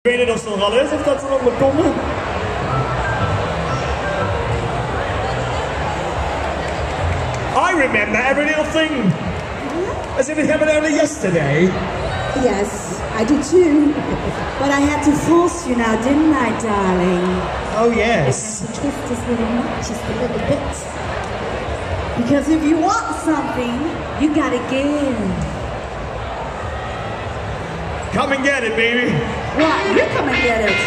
Ik weet niet of het nog al is of dat er nog moet komen. I remember every little thing. As if it happened only yesterday. Yes, I do too. But I had to force you now, didn't I, darling? Oh, yes. I had to twist this little knot just a little bit. Because if you want something, you gotta give. Come and get it, baby. What? You come and get it.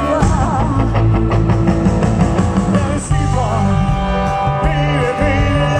Baby, baby,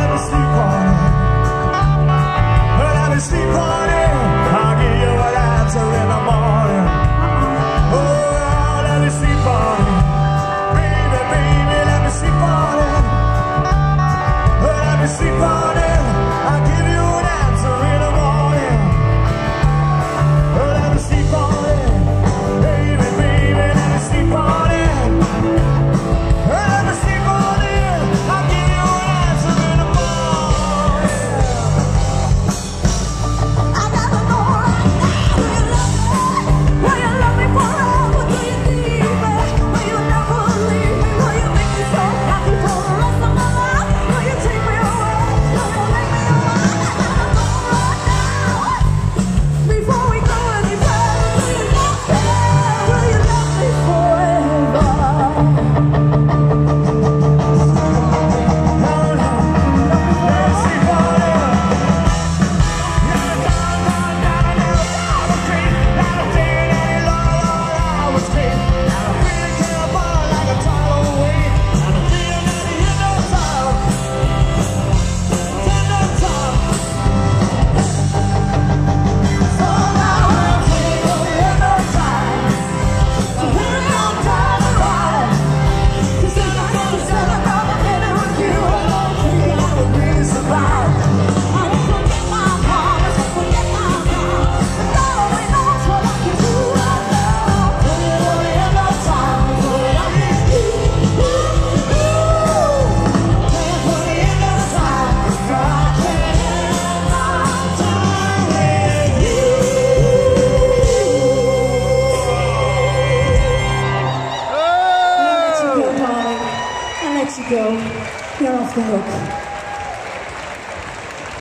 You're off the hook.